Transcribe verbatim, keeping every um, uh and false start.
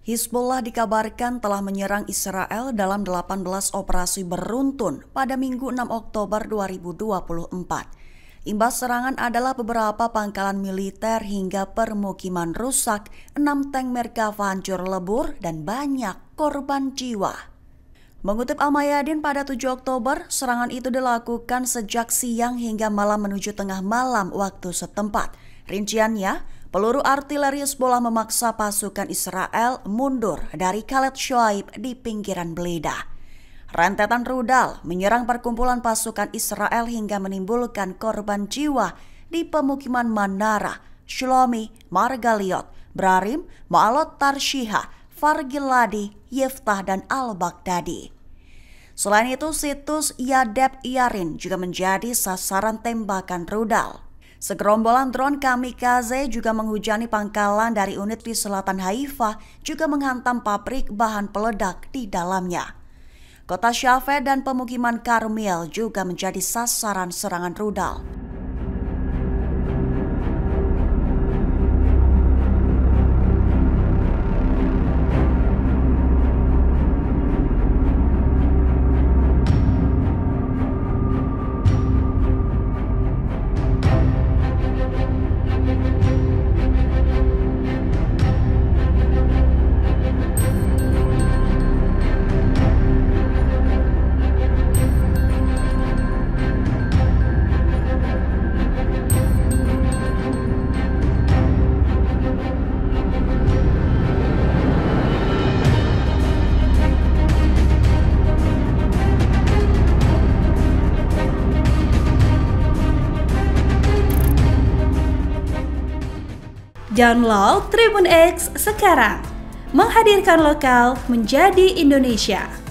Hizbullah dikabarkan telah menyerang Israel dalam delapan belas operasi beruntun pada Minggu enam Oktober dua ribu dua puluh empat. Imbas serangan adalah beberapa pangkalan militer hingga permukiman rusak, enam tank Merkava hancur lebur, dan banyak korban jiwa. Mengutip Al-Mayadin pada tujuh Oktober, serangan itu dilakukan sejak siang hingga malam menuju tengah malam waktu setempat. Rinciannya, peluru artileri Hizbullah memaksa pasukan Israel mundur dari Khalat Shoaib di pinggiran Bleda. Rentetan rudal menyerang perkumpulan pasukan Israel hingga menimbulkan korban jiwa di pemukiman Manara, Shlomi, Margaliot, Brarim, Ma'alot Tarshiha, Fargiladi, Yiftah, dan Al-Baghdadi. Selain itu, situs Yadeb Yarin juga menjadi sasaran tembakan rudal. Segerombolan drone kamikaze juga menghujani pangkalan dari unit di selatan Haifa, juga menghantam pabrik bahan peledak di dalamnya. Kota Shafeh dan pemukiman Karmil juga menjadi sasaran serangan rudal. Download Tribun X sekarang, menghadirkan lokal menjadi Indonesia.